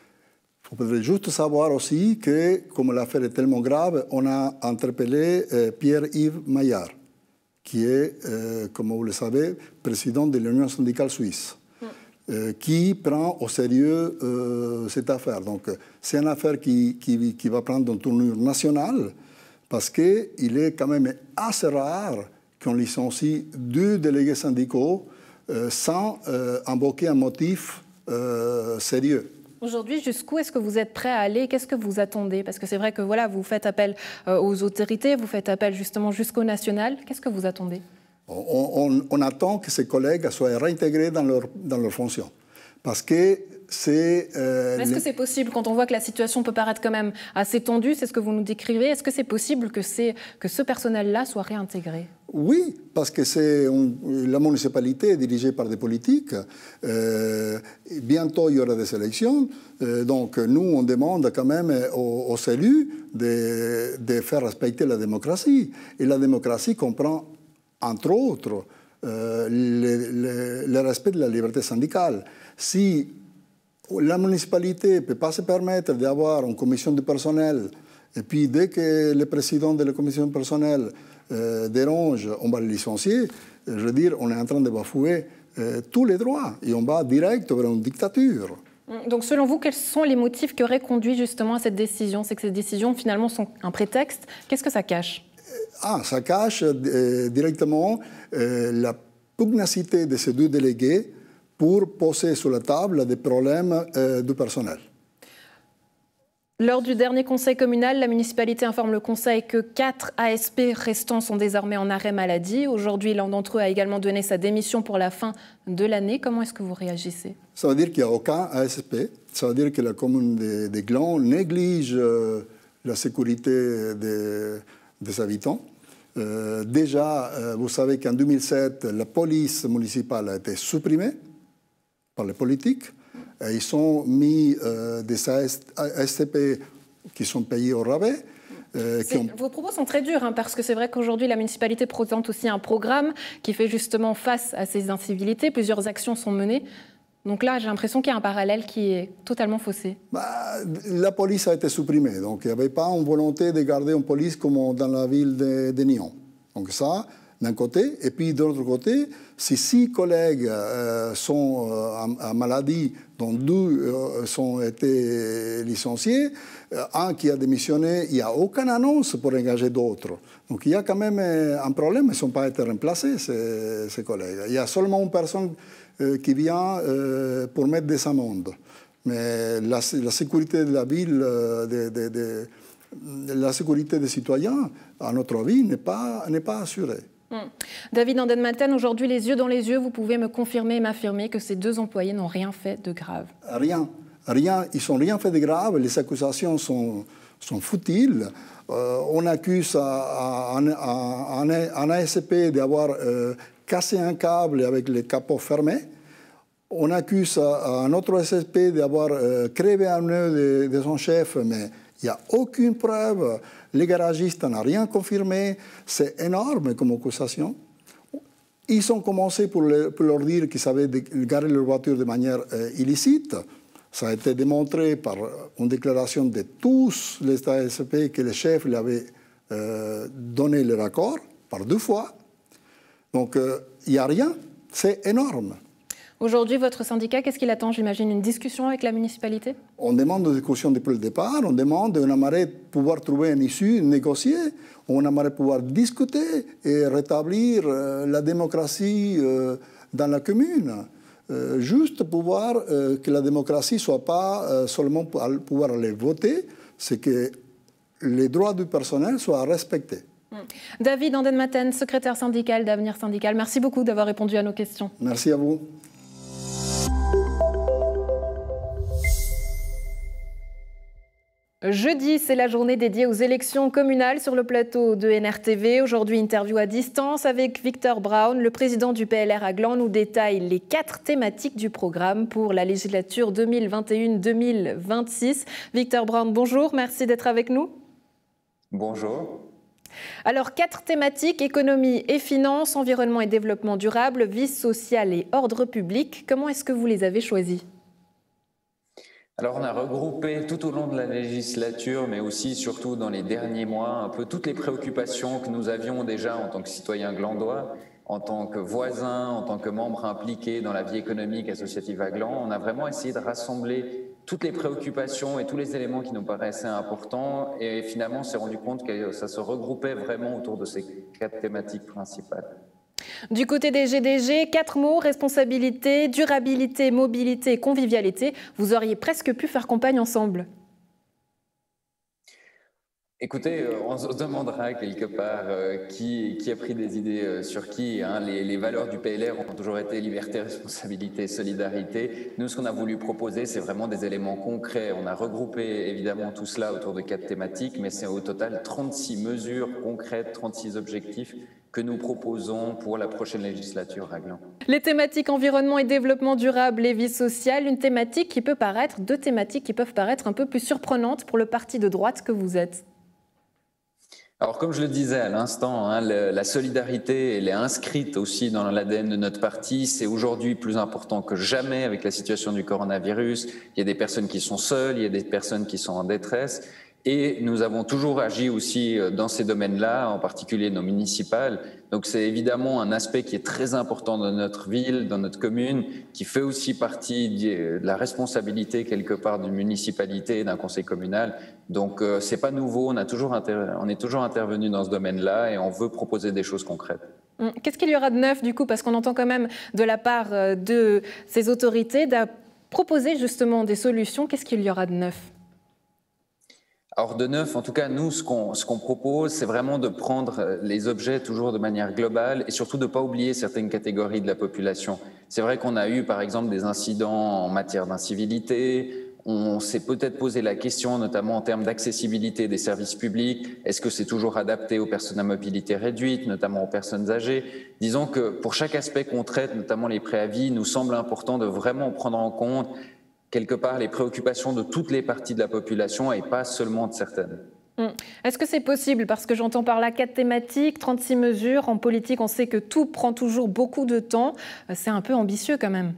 Il faudrait juste savoir aussi que, comme l'affaire est tellement grave, on a interpellé euh, Pierre-Yves Maillard, qui est, euh, comme vous le savez, président de l'Union syndicale suisse, mm. euh, qui prend au sérieux euh, cette affaire. Donc, c'est une affaire qui, qui, qui va prendre une tournure nationale, parce qu'il est quand même assez rare qu'on licencie deux délégués syndicaux euh, sans euh, invoquer un motif euh, sérieux. Aujourd'hui, jusqu'où est-ce que vous êtes prêt à aller? Qu'est-ce que vous attendez? Parce que c'est vrai que voilà, vous faites appel euh, aux autorités, vous faites appel justement jusqu'au national. Qu'est-ce que vous attendez? on, on, on attend que ces collègues soient réintégrés dans leur, dans leur fonction. Parce que c'est... Euh, Est-ce les... que c'est possible, quand on voit que la situation peut paraître quand même assez tendue, c'est ce que vous nous décrivez, est-ce que c'est possible que, que ce personnel-là soit réintégré? Oui, parce que c'est un, la municipalité est dirigée par des politiques. Euh, bientôt, il y aura des élections. Euh, donc, nous, on demande quand même aux, aux élus de, de faire respecter la démocratie. Et la démocratie comprend, entre autres, euh, le, le, le respect de la liberté syndicale. Si la municipalité ne peut pas se permettre d'avoir une commission de personnel, et puis dès que le président de la commission de personnel euh, dérange, on va le licencier, je veux dire, on est en train de bafouer euh, tous les droits et on va direct vers une dictature. Donc selon vous, quels sont les motifs qui auraient conduit justement à cette décision? C'est que ces décisions finalement sont un prétexte. Qu'est-ce que ça cache? Ah, ça cache euh, directement euh, la pugnacité de ces deux délégués pour poser sur la table des problèmes euh, du personnel. Lors du dernier conseil communal, la municipalité informe le conseil que quatre A S P restants sont désormais en arrêt maladie. Aujourd'hui, l'un d'entre eux a également donné sa démission pour la fin de l'année. Comment est-ce que vous réagissez? Ça veut dire qu'il n'y a aucun A S P. Ça veut dire que la commune des, des Glands néglige euh, la sécurité des, des habitants. Euh, déjà, euh, vous savez qu'en deux mille sept, la police municipale a été supprimée par les politiques. Et ils ont mis euh, des A S P qui sont payés au rabais. Euh, qui ont... Vos propos sont très durs, hein, parce que c'est vrai qu'aujourd'hui, la municipalité présente aussi un programme qui fait justement face à ces incivilités. Plusieurs actions sont menées. Donc là, j'ai l'impression qu'il y a un parallèle qui est totalement faussé. Bah, la police a été supprimée, donc il n'y avait pas une volonté de garder une police comme dans la ville de, de Nyon. Donc ça, d'un côté. Et puis de l'autre côté, si six collègues euh, sont euh, en, en maladie, dont deux euh, ont été licenciés, euh, un qui a démissionné, il n'y a aucune annonce pour engager d'autres. Donc il y a quand même un problème, ils ne sont pas été remplacés, ces, ces collègues. Il y a seulement une personne euh, qui vient euh, pour mettre des amendes. Mais la, la sécurité de la ville, euh, de, de, de, la sécurité des citoyens, à notre avis, n'est pas, n'est pas assurée. Hum. David Anden-Maten, aujourd'hui, les yeux dans les yeux, vous pouvez me confirmer et m'affirmer que ces deux employés n'ont rien fait de grave? Rien. Rien. Ils n'ont rien fait de grave. Les accusations sont, sont futiles. Euh, on accuse un A S P d'avoir euh, cassé un câble avec les capots fermés. On accuse un autre A S P d'avoir euh, crevé un nœud de, de son chef, mais il n'y a aucune preuve. Les garagistes n'ont rien confirmé. C'est énorme comme accusation. Ils ont commencé pour, le, pour leur dire qu'ils savaient garer leur voiture de manière euh, illicite. Ça a été démontré par une déclaration de tous les A S P que le chef lui avait euh, donné leur accord par deux fois. Donc, il euh, n'y a rien. C'est énorme. Aujourd'hui, votre syndicat, qu'est-ce qu'il attend? J'imagine une discussion avec la municipalité? On demande une discussion depuis le départ, on demande un arrêt de pouvoir trouver une issue, négocier, on aimerait pouvoir discuter et rétablir euh, la démocratie euh, dans la commune. Euh, juste pouvoir euh, que la démocratie ne soit pas euh, seulement pour pouvoir aller voter, c'est que les droits du personnel soient respectés. David Anden-Maten, secrétaire syndical d'Avenir Syndical, merci beaucoup d'avoir répondu à nos questions. Merci à vous. Jeudi, c'est la journée dédiée aux élections communales sur le plateau de N R T V. Aujourd'hui, interview à distance avec Victor Brown, le président du P L R à Gland, nous détaille les quatre thématiques du programme pour la législature deux mille vingt et un deux mille vingt-six. Victor Brown, bonjour, merci d'être avec nous. Bonjour. Alors, quatre thématiques, économie et finances, environnement et développement durable, vie sociale et ordre public. Comment est-ce que vous les avez choisis ? Alors, on a regroupé tout au long de la législature, mais aussi, surtout dans les derniers mois, un peu toutes les préoccupations que nous avions déjà en tant que citoyens glandois, en tant que voisins, en tant que membres impliqués dans la vie économique associative à Gland. On a vraiment essayé de rassembler toutes les préoccupations et tous les éléments qui nous paraissaient importants. Et finalement, on s'est rendu compte que ça se regroupait vraiment autour de ces quatre thématiques principales. Du côté des G D G, quatre mots, responsabilité, durabilité, mobilité et convivialité. Vous auriez presque pu faire campagne ensemble. Écoutez, on se demandera quelque part euh, qui, qui a pris des idées euh, sur qui. Hein. Les, les valeurs du P L R ont toujours été liberté, responsabilité, solidarité. Nous, ce qu'on a voulu proposer, c'est vraiment des éléments concrets. On a regroupé évidemment tout cela autour de quatre thématiques, mais c'est au total trente-six mesures concrètes, trente-six objectifs que nous proposons pour la prochaine législature à Gland. Les thématiques environnement et développement durable et vie sociale, une thématique qui peut paraître, deux thématiques qui peuvent paraître un peu plus surprenantes pour le parti de droite que vous êtes. Alors, comme je le disais à l'instant, hein, le, la solidarité, elle est inscrite aussi dans l'A D N de notre parti. C'est aujourd'hui plus important que jamais avec la situation du coronavirus. Il y a des personnes qui sont seules, il y a des personnes qui sont en détresse. Et nous avons toujours agi aussi dans ces domaines-là, en particulier nos municipales. Donc c'est évidemment un aspect qui est très important dans notre ville, dans notre commune, qui fait aussi partie de la responsabilité quelque part d'une municipalité et d'un conseil communal. Donc euh, c'est pas nouveau, on, a toujours on est toujours intervenu dans ce domaine-là et on veut proposer des choses concrètes. Qu'est-ce qu'il y aura de neuf du coup, parce qu'on entend quand même de la part de ces autorités de proposer justement des solutions. Qu'est-ce qu'il y aura de neuf ? Alors de neuf, en tout cas, nous, ce qu'on ce qu'on propose, c'est vraiment de prendre les objets toujours de manière globale et surtout de ne pas oublier certaines catégories de la population. C'est vrai qu'on a eu, par exemple, des incidents en matière d'incivilité. On s'est peut-être posé la question, notamment en termes d'accessibilité des services publics. Est-ce que c'est toujours adapté aux personnes à mobilité réduite, notamment aux personnes âgées? Disons que pour chaque aspect qu'on traite, notamment les préavis, il nous semble important de vraiment prendre en compte quelque part les préoccupations de toutes les parties de la population et pas seulement de certaines. Est-ce que c'est possible? Parce que j'entends par là quatre thématiques, trente-six mesures. En politique, on sait que tout prend toujours beaucoup de temps. C'est un peu ambitieux quand même.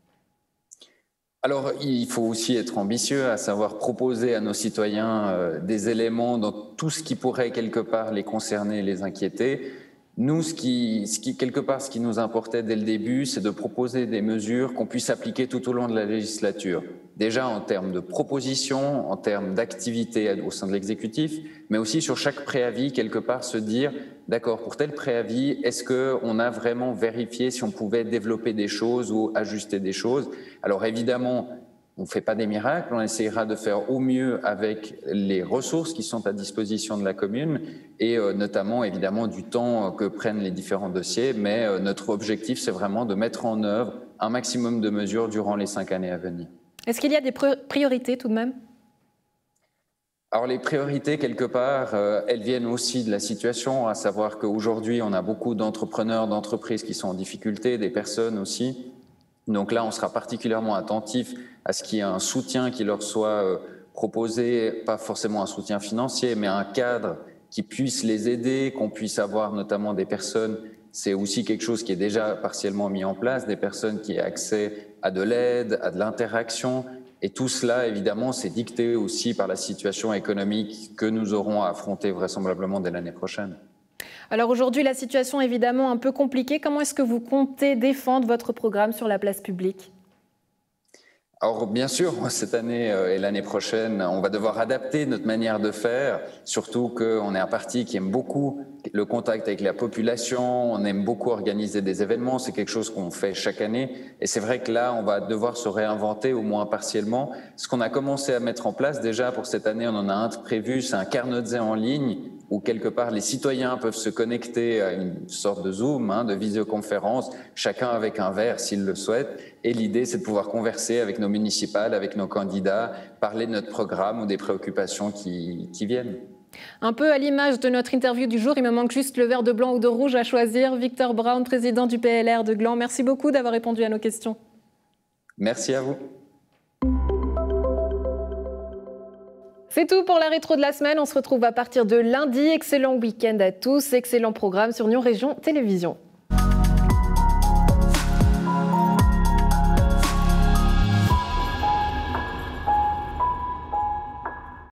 Alors, il faut aussi être ambitieux, à savoir proposer à nos citoyens euh, des éléments dans tout ce qui pourrait quelque part les concerner et les inquiéter. Nous, ce qui, ce qui, quelque part, ce qui nous importait dès le début, c'est de proposer des mesures qu'on puisse appliquer tout au long de la législature. Déjà en termes de propositions, en termes d'activité au sein de l'exécutif, mais aussi sur chaque préavis, quelque part, se dire, d'accord, pour tel préavis, est-ce qu'on a vraiment vérifié si on pouvait développer des choses ou ajuster des choses? Alors évidemment, on ne fait pas des miracles, on essaiera de faire au mieux avec les ressources qui sont à disposition de la commune et euh, notamment évidemment du temps que prennent les différents dossiers, mais euh, notre objectif c'est vraiment de mettre en œuvre un maximum de mesures durant les cinq années à venir. Est-ce qu'il y a des priorités tout de même? Alors les priorités, quelque part, euh, elles viennent aussi de la situation, à savoir qu'aujourd'hui on a beaucoup d'entrepreneurs, d'entreprises qui sont en difficulté, des personnes aussi. Donc là, on sera particulièrement attentif à ce qu'il y ait un soutien qui leur soit euh, proposé, pas forcément un soutien financier, mais un cadre qui puisse les aider, qu'on puisse avoir notamment des personnes, c'est aussi quelque chose qui est déjà partiellement mis en place, des personnes qui aient accès à de l'aide, à de l'interaction. Et tout cela, évidemment, c'est dicté aussi par la situation économique que nous aurons à affronter vraisemblablement dès l'année prochaine. Alors aujourd'hui, la situation est évidemment un peu compliquée. Comment est-ce que vous comptez défendre votre programme sur la place publique? Alors bien sûr, cette année et l'année prochaine, on va devoir adapter notre manière de faire, surtout qu'on est un parti qui aime beaucoup le contact avec la population, on aime beaucoup organiser des événements, c'est quelque chose qu'on fait chaque année. Et c'est vrai que là, on va devoir se réinventer, au moins partiellement. Ce qu'on a commencé à mettre en place déjà pour cette année, on en a un prévu, c'est un carnotset en ligne où quelque part les citoyens peuvent se connecter à une sorte de Zoom, hein, de visioconférence, chacun avec un verre s'il le souhaite. Et l'idée, c'est de pouvoir converser avec nos municipales, avec nos candidats, parler de notre programme ou des préoccupations qui, qui viennent. Un peu à l'image de notre interview du jour, il me manque juste le vert de blanc ou de rouge à choisir. Victor Braun, président du P L R de Gland, merci beaucoup d'avoir répondu à nos questions. Merci à vous. C'est tout pour la rétro de la semaine. On se retrouve à partir de lundi. Excellent week-end à tous. Excellent programme sur Nyon Région Télévision.